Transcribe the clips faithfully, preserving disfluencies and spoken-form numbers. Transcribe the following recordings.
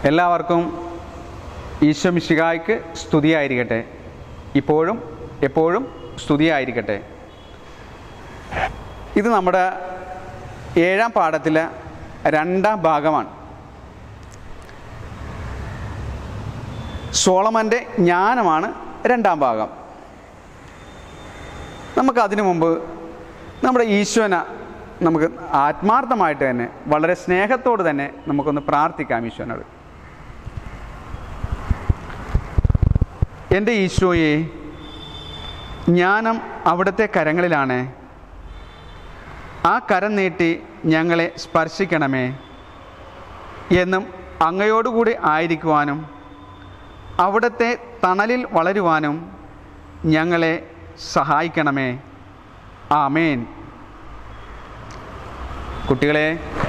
എല്ലാവർക്കും ഈശോ മിശിഹായ്ക്ക് സ്തുതിയായിരിക്കട്ടെ. ഇപ്പോഴും എപ്പോഴും സ്തുതിയായിരിക്കട്ടെ. ഇത് നമ്മുടെ ഏഴാം പാഠത്തിലെ രണ്ടാം ഭാഗമാണ്. സോളമൻ്റെ ജ്ഞാനമാണ് രണ്ടാം ഭാഗം. നമുക്കതിനു മുമ്പ് നമ്മുടെ ഈശോനെ നമുക്ക് ആത്മാർത്ഥമായിട്ട് തന്നെ വളരെ സ്നേഹത്തോട് തന്നെ നമുക്കൊന്ന് പ്രാർത്ഥിക്കാം. ഈശോനോട്, എൻ്റെ ഈശോയെ, ജ്ഞാനം അവിടുത്തെ കരങ്ങളിലാണ്. ആ കരം നീട്ടി ഞങ്ങളെ സ്പർശിക്കണമേ എന്നും അങ്ങയോടുകൂടി ആയിരിക്കുവാനും അവിടുത്തെ തണലിൽ വളരുവാനും ഞങ്ങളെ സഹായിക്കണമേ. ആമേൻ. കുട്ടികളെ,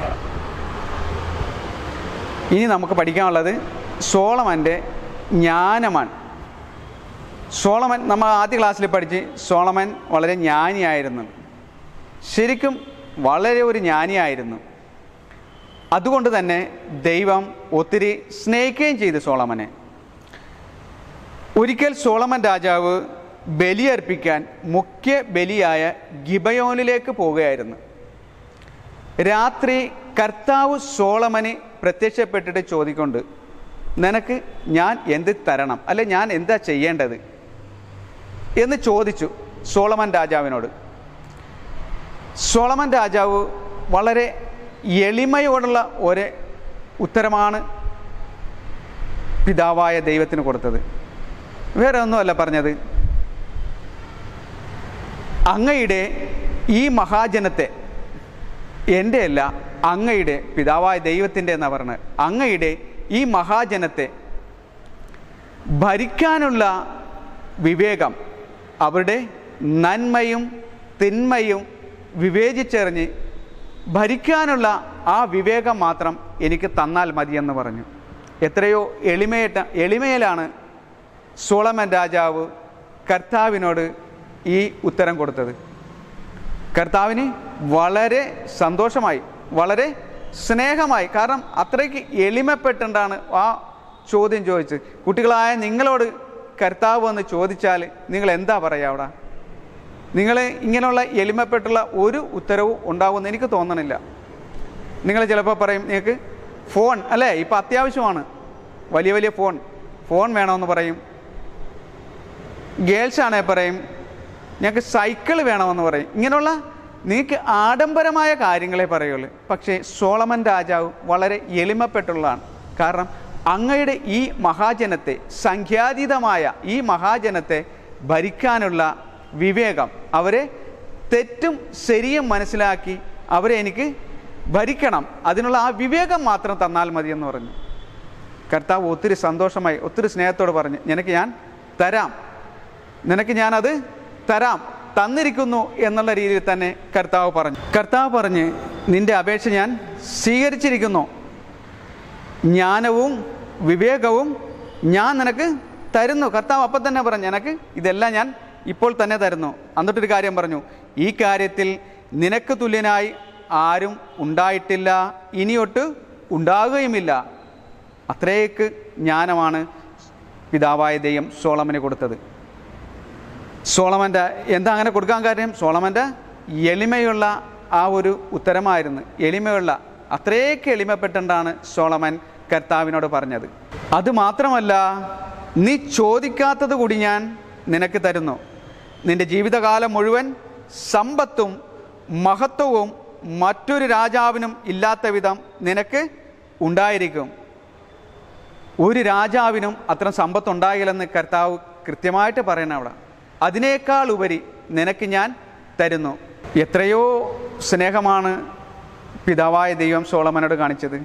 ഇനി നമുക്ക് പഠിക്കാനുള്ളത് സോളമൻ്റെ ജ്ഞാനമാണ്. സോളമൻ, നമ്മൾ ആദ്യ ക്ലാസ്സിൽ പഠിച്ച് സോളമൻ വളരെ ജ്ഞാനിയായിരുന്നു. ശരിക്കും വളരെ ഒരു ജ്ഞാനിയായിരുന്നു. അതുകൊണ്ട് തന്നെ ദൈവം ഒത്തിരി സ്നേഹിക്കുകയും ചെയ്തു സോളമനെ. ഒരിക്കൽ സോളമൻ രാജാവ് ബലിയർപ്പിക്കാൻ മുഖ്യ ബലിയായ ഗിബയോനിലേക്ക് പോവുകയായിരുന്നു. രാത്രി കർത്താവ് സോളമന് പ്രത്യക്ഷപ്പെട്ടിട്ട് ചോദിക്കൊണ്ട്, നിനക്ക് ഞാൻ എന്ത് തരണം, അല്ലെ ഞാൻ എന്താ ചെയ്യേണ്ടത് എന്ന് ചോദിച്ചു സോളമൻ രാജാവിനോട്. സോളമൻ രാജാവ് വളരെ എളിമയോടുള്ള ഒരു ഉത്തരമാണ് പിതാവായ ദൈവത്തിന് കൊടുത്തത്. വേറെ ഒന്നുമല്ല പറഞ്ഞത്, അങ്ങയുടെ ഈ മഹാജനത്തെ, എൻ്റെ അല്ല അങ്ങയുടെ, പിതാവായ ദൈവത്തിൻ്റെ എന്നാണ് പറഞ്ഞത്, അങ്ങയുടെ ഈ മഹാജനത്തെ ഭരിക്കാനുള്ള വിവേകം, അവരുടെ നന്മയും തിന്മയും വിവേചിച്ചറിഞ്ഞ് ഭരിക്കാനുള്ള ആ വിവേകം മാത്രം എനിക്ക് തന്നാൽ മതിയെന്ന് പറഞ്ഞു. എത്രയോ എളിമയേറ്റ എളിമയിലാണ് സോളമൻ രാജാവ് കർത്താവിനോട് ഈ ഉത്തരം കൊടുത്തത്. കർത്താവിന് വളരെ സന്തോഷമായി, വളരെ സ്നേഹമായി. കാരണം അത്രയ്ക്ക് എളിമപ്പെട്ടുകൊണ്ടാണ് ആ ചോദ്യം ചോദിച്ചത്. കുട്ടികളായ നിങ്ങളോട് കർത്താവ് വന്ന് ചോദിച്ചാൽ നിങ്ങൾ എന്താ പറയുക? അവിടെ നിങ്ങൾ ഇങ്ങനെയുള്ള എളിമപ്പെട്ടുള്ള ഒരു ഉത്തരവും ഉണ്ടാകുമെന്ന് എനിക്ക് തോന്നണില്ല. നിങ്ങൾ ചിലപ്പോൾ പറയും, നിങ്ങൾക്ക് ഫോൺ അല്ലേ ഇപ്പം അത്യാവശ്യമാണ്, വലിയ വലിയ ഫോൺ ഫോൺ വേണമെന്ന് പറയും. ഗേൾസാണേ പറയും ഞങ്ങൾക്ക് സൈക്കിൾ വേണമെന്ന് പറയും. ഇങ്ങനെയുള്ള നിങ്ങൾക്ക് ആഡംബരമായ കാര്യങ്ങളെ പറയുള്ളൂ. പക്ഷേ സോളമൻ രാജാവ് വളരെ എളിമപ്പെട്ടുള്ളതാണ്. കാരണം അങ്ങയുടെ ഈ മഹാജനത്തെ, സംഖ്യാതീതമായ ഈ മഹാജനത്തെ ഭരിക്കാനുള്ള വിവേകം, അവരെ തെറ്റും ശരിയും മനസ്സിലാക്കി അവരെ എനിക്ക് ഭരിക്കണം, അതിനുള്ള ആ വിവേകം മാത്രം തന്നാൽ മതിയെന്ന് പറഞ്ഞു. കർത്താവ് ഒത്തിരി സന്തോഷമായി, ഒത്തിരി സ്നേഹത്തോട് പറഞ്ഞു, നിനക്ക് ഞാൻ തരാം, നിനക്ക് ഞാനത് തരാം, തന്നിരിക്കുന്നു എന്നുള്ള രീതിയിൽ തന്നെ കർത്താവ് പറഞ്ഞു. കർത്താവ് പറഞ്ഞ്, നിൻ്റെ അപേക്ഷ ഞാൻ സ്വീകരിച്ചിരിക്കുന്നു, ജ്ഞാനവും വിവേകവും ഞാൻ നിനക്ക് തരുന്നു. കർത്താവ് അപ്പം തന്നെ പറഞ്ഞു, നിനക്ക് ഇതെല്ലാം ഞാൻ ഇപ്പോൾ തന്നെ തരുന്നു. എന്നിട്ടൊരു കാര്യം പറഞ്ഞു, ഈ കാര്യത്തിൽ നിനക്ക് തുല്യനായി ആരും ഉണ്ടായിട്ടില്ല, ഇനിയൊട്ട് ഉണ്ടാകുകയുമില്ല. അത്രയ്ക്ക് ജ്ഞാനമാണ് പിതാവായ ദൈവം സോളമന് കൊടുത്തത്. സോളമൻ്റെ എന്താ അങ്ങനെ കൊടുക്കാൻ കാര്യം? സോളമൻ്റെ എളിമയുള്ള ആ ഒരു ഉത്തരമായിരുന്നു. എളിമയുള്ള, അത്രയ്ക്ക് എളിമപ്പെട്ടുകൊണ്ടാണ് സോളമൻ കർത്താവിനോട് പറഞ്ഞത്. അതുമാത്രമല്ല, നീ ചോദിക്കാത്തത് കൂടി ഞാൻ നിനക്ക് തരുന്നു. നിൻ്റെ ജീവിതകാലം മുഴുവൻ സമ്പത്തും മഹത്വവും മറ്റൊരു രാജാവിനും ഇല്ലാത്ത വിധം നിനക്ക് ഉണ്ടായിരിക്കും. ഒരു രാജാവിനും അത്ര സമ്പത്തുണ്ടാകില്ലെന്ന് കർത്താവ് കൃത്യമായിട്ട് പറയണം അവിടെ. അതിനേക്കാൾ ഉപരി നിനക്ക് ഞാൻ തരുന്നു. എത്രയോ സ്നേഹമാണ് പിതാവായ ദൈവം സോളമനോട് കാണിച്ചത്.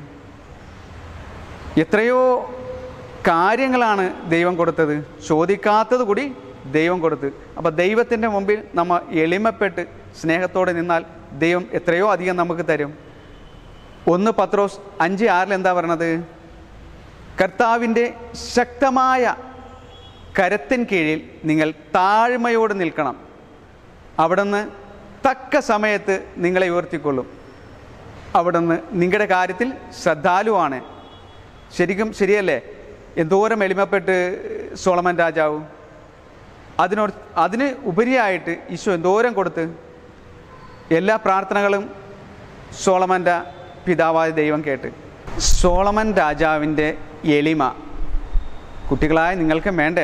എത്രയോ കാര്യങ്ങളാണ് ദൈവം കൊടുത്തത്. ചോദിക്കാത്തത് കൂടി ദൈവം കൊടുത്ത്. അപ്പോൾ ദൈവത്തിൻ്റെ മുമ്പിൽ നമ്മൾ എളിമപ്പെട്ട് സ്നേഹത്തോടെ നിന്നാൽ ദൈവം എത്രയോ അധികം നമുക്ക് തരും. ഒന്ന് പത്രോസ് അഞ്ച് ആറിൽ എന്താ പറയണത്? കർത്താവിൻ്റെ ശക്തമായ കരത്തിൻ കീഴിൽ നിങ്ങൾ താഴ്മയോട് നിൽക്കണം, അവിടുന്ന് തക്ക സമയത്ത് നിങ്ങളെ ഉയർത്തിക്കൊള്ളും. അവിടുന്ന് നിങ്ങളുടെ കാര്യത്തിൽ ശ്രദ്ധാലുവാണ്. ശരിക്കും ശരിയല്ലേ? എന്തോരം എളിമപ്പെട്ട് സോളമൻ രാജാവ്, അതിനോട് അതിന് ഉപരിയായിട്ട് ഈശോ എന്തോരം കൊടുത്ത്. എല്ലാ പ്രാർത്ഥനകളും സോളമൻ്റെ പിതാവായ ദൈവം കേട്ട്. സോളമൻ രാജാവിൻ്റെ എളിമ കുട്ടികളായ നിങ്ങൾക്കും വേണ്ടേ?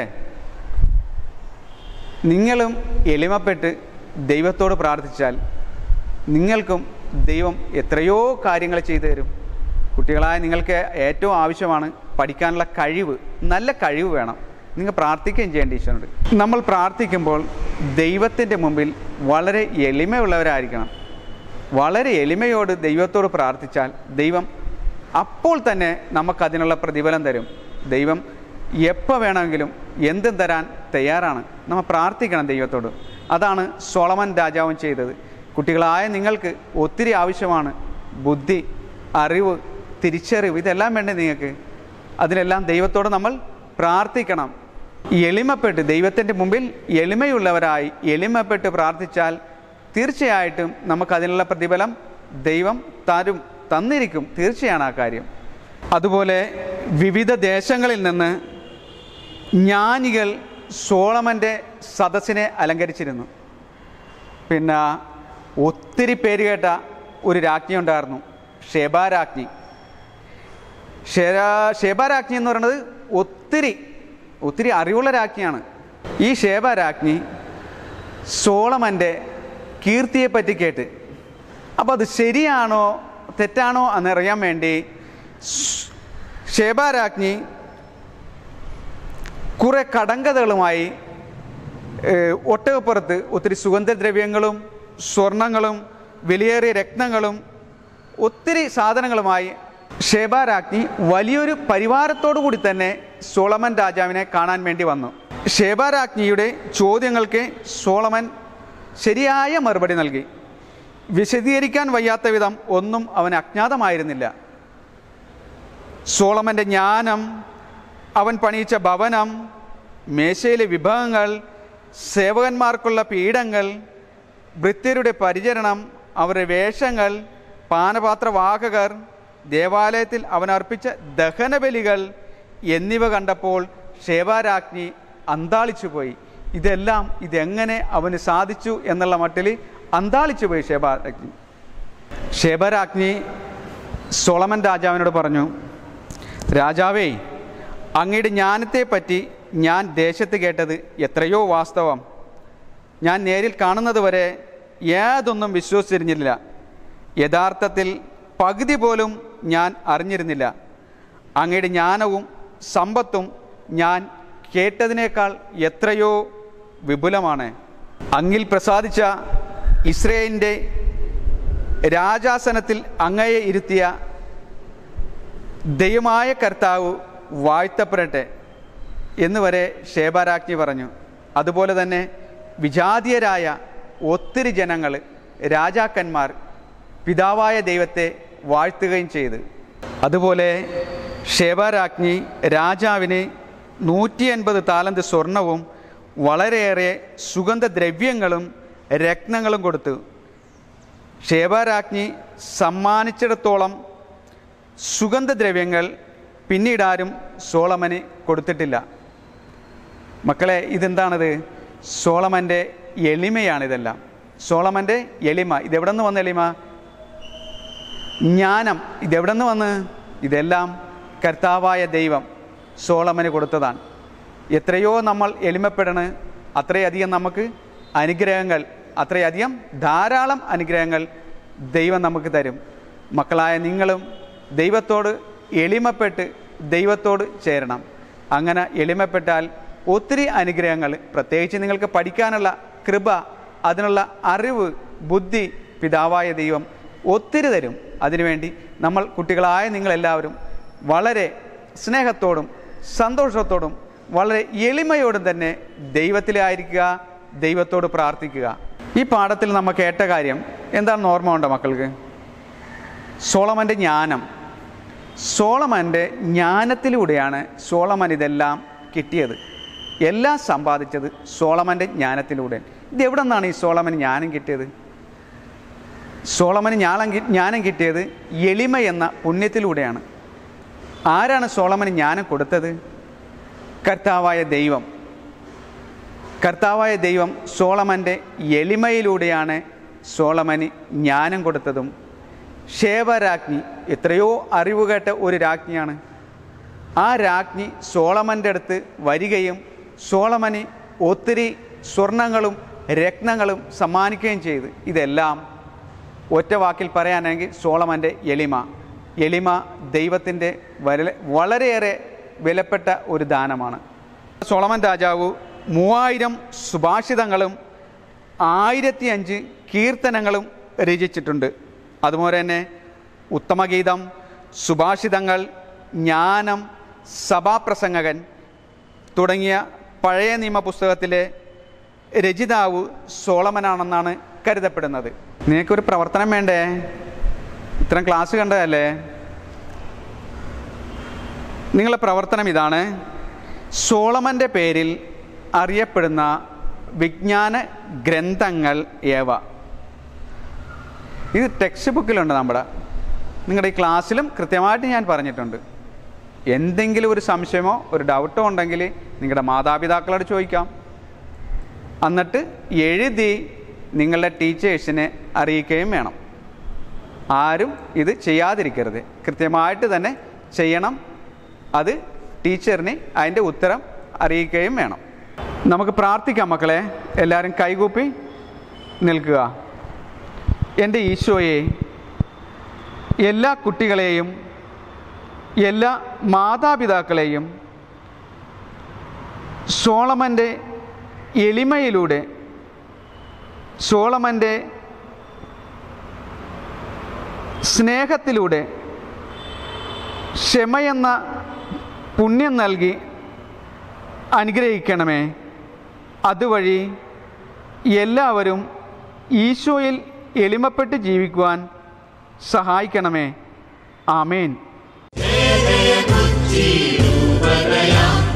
നിങ്ങളും എളിമപ്പെട്ട് ദൈവത്തോട് പ്രാർത്ഥിച്ചാൽ നിങ്ങൾക്കും ദൈവം എത്രയോ കാര്യങ്ങൾ ചെയ്തു തരും. കുട്ടികളായ നിങ്ങൾക്ക് ഏറ്റവും ആവശ്യമാണ് പഠിക്കാനുള്ള കഴിവ്, നല്ല കഴിവ് വേണം. നിങ്ങൾ പ്രാർത്ഥിക്കുകയും ചെയ്യേണ്ട ഈശോയോട്. നമ്മൾ പ്രാർത്ഥിക്കുമ്പോൾ ദൈവത്തിൻ്റെ മുമ്പിൽ വളരെ എളിമയുള്ളവരായിരിക്കണം. വളരെ എളിമയോട് ദൈവത്തോട് പ്രാർത്ഥിച്ചാൽ ദൈവം അപ്പോൾ തന്നെ നമുക്കതിനുള്ള പ്രതിഫലം തരും. ദൈവം എപ്പോൾ വേണമെങ്കിലും എന്തും തരാൻ തയ്യാറാണ്. നമ്മൾ പ്രാർത്ഥിക്കണം ദൈവത്തോട്. അതാണ് സോളമൻ രാജാവും ചെയ്തത്. കുട്ടികളായ നിങ്ങൾക്ക് ഒത്തിരി ആവശ്യമാണ് ബുദ്ധി, അറിവ്, തിരിച്ചറിവ്, ഇതെല്ലാം വേണ്ടേ നിങ്ങൾക്ക്? അതിനെല്ലാം ദൈവത്തോട് നമ്മൾ പ്രാർത്ഥിക്കണം. എളിമപ്പെട്ട് ദൈവത്തിൻ്റെ മുമ്പിൽ എളിമയുള്ളവരായി എളിമപ്പെട്ട് പ്രാർത്ഥിച്ചാൽ തീർച്ചയായിട്ടും നമുക്കതിനുള്ള പ്രതിഫലം ദൈവം തരും, തന്നിരിക്കും. തീർച്ചയാണ് ആ കാര്യം. അതുപോലെ വിവിധ ദേശങ്ങളിൽ നിന്ന് ജ്ഞാനികൾ സോളമൻ്റെ സദസ്സിനെ അലങ്കരിച്ചിരുന്നു. പിന്നെ ഒത്തിരി പേര് കേട്ട ഒരു രാജ്ഞി ഉണ്ടായിരുന്നു, ഷേബാ രാജ്ഞി. ഷേബാ രാജ്ഞി എന്ന് പറയുന്നത് ഒത്തിരി ഒത്തിരി അറിവുള്ള രാജ്ഞിയാണ്. ഈ ഷേബാ രാജ്ഞി സോളമൻ്റെ കീർത്തിയെപ്പറ്റി കേട്ട്, അപ്പോൾ അത് ശരിയാണോ തെറ്റാണോ എന്നറിയാൻ വേണ്ടി ഷേബാ രാജ്ഞി കുറേ കടങ്കഥകളുമായി ഒട്ടകപ്പുറത്ത് ഒത്തിരി സുഗന്ധദ്രവ്യങ്ങളും സ്വർണങ്ങളും വിലയേറിയ രത്നങ്ങളും ഒത്തിരി സാധനങ്ങളുമായി ഷേബാ രാജ്ഞി വലിയൊരു പരിവാരത്തോടു കൂടി തന്നെ സോളമൻ രാജാവിനെ കാണാൻ വേണ്ടി വന്നു. ഷേബാ രാജ്ഞിയുടെ ചോദ്യങ്ങൾക്ക് സോളമൻ ശരിയായ മറുപടി നൽകി. വിശദീകരിക്കാൻ വയ്യാത്ത വിധം ഒന്നും അവന് അജ്ഞാതമായിരുന്നില്ല. സോളമൻ്റെ ജ്ഞാനം, അവൻ പണിയിച്ച ഭവനം, മേശയിലെ വിഭവങ്ങൾ, സേവകന്മാർക്കുള്ള പീഠങ്ങൾ, ഭൃത്യരുടെ പരിചരണം, അവരുടെ വേഷങ്ങൾ, പാനപാത്രവാഹകർ, ദേവാലയത്തിൽ അവൻ അർപ്പിച്ച ദഹനബലികൾ എന്നിവ കണ്ടപ്പോൾ ഷേബാ രാജ്ഞി അന്താളിച്ചു പോയി. ഇതെല്ലാം ഇതെങ്ങനെ അവന് സാധിച്ചു എന്നുള്ള മട്ടിൽ അന്താളിച്ചു പോയി ഷേബാ രാജ്ഞി. ഷേബാ രാജ്ഞി സോളമൻ രാജാവിനോട് പറഞ്ഞു, രാജാവേ, അങ്ങയുടെ ജ്ഞാനത്തെപ്പറ്റി ഞാൻ ദേശത്ത് കേട്ടത് എത്രയോ വാസ്തവം. ഞാൻ നേരിൽ കാണുന്നത് വരെ യാതൊന്നും വിശ്വസിച്ചിരുന്നില്ല. യഥാർത്ഥത്തിൽ പകുതി പോലും ഞാൻ അറിഞ്ഞിരുന്നില്ല. അങ്ങയുടെ ജ്ഞാനവും സമ്പത്തും ഞാൻ കേട്ടതിനേക്കാൾ എത്രയോ വിപുലമാണ്. അങ്ങിൽ പ്രസാദിച്ച ഇസ്രയേലിൻ്റെ രാജാസനത്തിൽ അങ്ങയെ ഇരുത്തിയ ദൈവമായ കർത്താവ് വാഴ്ത്തപ്പെടട്ടെ എന്ന് വരെ ഷേബാ രാജ്ഞി പറഞ്ഞു. അതുപോലെ തന്നെ വിജാതീയരായ ഒത്തിരി ജനങ്ങൾ, രാജാക്കന്മാർ പിതാവായ ദൈവത്തെ വാഴ്ത്തുകയും ചെയ്തു. അതുപോലെ ഷേബാ രാജ്ഞി രാജാവിന് നൂറ്റി അൻപത് താലന്ത് സ്വർണവും വളരെയേറെ സുഗന്ധദ്രവ്യങ്ങളും രത്നങ്ങളും കൊടുത്തു. ഷേബാ രാജ്ഞി സമ്മാനിച്ചിടത്തോളം സുഗന്ധദ്രവ്യങ്ങൾ പിന്നീടാരും സോളമന് കൊടുത്തിട്ടില്ല. മക്കളെ, ഇതെന്താണിത്? സോളമൻ്റെ എളിമയാണിതെല്ലാം. സോളമൻ്റെ എളിമ. ഇതെവിടെ നിന്ന് വന്ന എളിമ? ജ്ഞാനം ഇതെവിടെ നിന്ന് വന്ന്? ഇതെല്ലാം കർത്താവായ ദൈവം സോളമന് കൊടുത്തതാണ്. എത്രയോ നമ്മൾ എളിമപ്പെടണ്, അത്രയധികം നമുക്ക് അനുഗ്രഹങ്ങൾ, അത്രയധികം ധാരാളം അനുഗ്രഹങ്ങൾ ദൈവം നമുക്ക് തരും. മക്കളായ നിങ്ങളും ദൈവത്തോട് എളിമപ്പെട്ട് ദൈവത്തോട് ചേരണം. അങ്ങനെ എളിമപ്പെട്ടാൽ ഒത്തിരി അനുഗ്രഹങ്ങൾ, പ്രത്യേകിച്ച് നിങ്ങൾക്ക് പഠിക്കാനുള്ള കൃപ, അതിനുള്ള അറിവ്, ബുദ്ധി പിതാവായ ദൈവം ഒത്തിരി തരും. അതിനുവേണ്ടി നമ്മൾ കുട്ടികളായ നിങ്ങളെല്ലാവരും വളരെ സ്നേഹത്തോടും സന്തോഷത്തോടും വളരെ എളിമയോടും തന്നെ ദൈവത്തിലായിരിക്കുക, ദൈവത്തോട് പ്രാർത്ഥിക്കുക. ഈ പാഠത്തിൽ നമ്മൾ കേട്ട കാര്യം എന്താണെന്ന് ഓർമ്മ ഉണ്ടോ മക്കൾക്ക്? സോളമൻ്റെ ജ്ഞാനം. സോളമൻ്റെ ജ്ഞാനത്തിലൂടെയാണ് സോളമൻ ഇതെല്ലാം കിട്ടിയത്. എല്ലാം സമ്പാദിച്ചത് സോളമൻ്റെ ജ്ഞാനത്തിലൂടെ. ഇത് എവിടെ നിന്നാണ് ഈ സോളമന് ജ്ഞാനം കിട്ടിയത്? സോളമന് ജ്ഞാനം ജ്ഞാനം കിട്ടിയത് എളിമ എന്ന പുണ്യത്തിലൂടെയാണ്. ആരാണ് സോളമന് ജ്ഞാനം കൊടുത്തത്? കർത്താവായ ദൈവം. കർത്താവായ ദൈവം സോളമൻ്റെ എളിമയിലൂടെയാണ് സോളമന് ജ്ഞാനം കൊടുത്തതും. ശേബരാജ്ഞി എത്രയോ അറിവ് കേട്ട ഒരു രാജ്ഞിയാണ്. ആ രാജ്ഞി സോളമൻ്റെ അടുത്ത് വരികയും സോളമന് ഒത്തിരി സ്വർണങ്ങളും രത്നങ്ങളും സമ്മാനിക്കുകയും ചെയ്തു. ഇതെല്ലാം ഒറ്റ വാക്കിൽ പറയാനെങ്കിൽ സോളമൻ്റെ എളിമ. എളിമ ദൈവത്തിൻ്റെ വളരെയേറെ വിലപ്പെട്ട ഒരു ദാനമാണ്. സോളമൻ രാജാവ് മൂവായിരം സുഭാഷിതങ്ങളും ആയിരത്തി അഞ്ച് കീർത്തനങ്ങളും രചിച്ചിട്ടുണ്ട്. അതുപോലെ തന്നെ ഉത്തമഗീതം, സുഭാഷിതങ്ങൾ, ജ്ഞാനം, സഭാപ്രസംഗകൻ തുടങ്ങിയ പഴയ നിയമ പുസ്തകത്തിലെ രചയിതാവ് സോളമനാണെന്നാണ് കരുതപ്പെടുന്നത്. നിനക്കൊരു പ്രവർത്തനം വേണ്ടേ? ഇത്തരം ക്ലാസ് കണ്ടതല്ലേ? നിങ്ങളുടെ പ്രവർത്തനം ഇതാണ്. സോളമൻ്റെ പേരിൽ അറിയപ്പെടുന്ന വിജ്ഞാന ഗ്രന്ഥങ്ങൾ ഏവ? ഇത് ടെക്സ്റ്റ് ബുക്കിലുണ്ട് നമ്മുടെ. നിങ്ങളുടെ ഈ ക്ലാസ്സിലും കൃത്യമായിട്ട് ഞാൻ പറഞ്ഞിട്ടുണ്ട്. എന്തെങ്കിലും ഒരു സംശയമോ ഒരു ഡൗട്ടോ ഉണ്ടെങ്കിൽ നിങ്ങളുടെ മാതാപിതാക്കളോട് ചോദിക്കാം. എന്നിട്ട് എഴുതി നിങ്ങളുടെ ടീച്ചേഴ്സിനെ അറിയിക്കുകയും വേണം. ആരും ഇത് ചെയ്യാതിരിക്കരുത്. കൃത്യമായിട്ട് തന്നെ ചെയ്യണം. അത് ടീച്ചറിന് അതിൻ്റെ ഉത്തരം അറിയിക്കുകയും വേണം. നമുക്ക് പ്രാർത്ഥിക്കാം മക്കളെ. എല്ലാവരും കൈകൂപ്പി നിൽക്കുക. എൻ്റെ ഈശോയെ, എല്ലാ കുട്ടികളെയും എല്ലാ മാതാപിതാക്കളെയും സോളമൻ്റെ എളിമയിലൂടെ, സോളമൻ്റെ സ്നേഹത്തിലൂടെ ക്ഷമയെന്ന പുണ്യം നൽകി അനുഗ്രഹിക്കണമേ. അതുവഴി എല്ലാവരും ഈശോയിൽ എളിമപ്പെട്ട് ജീവിക്കുവാൻ സഹായിക്കണമേ. ആമേൻ.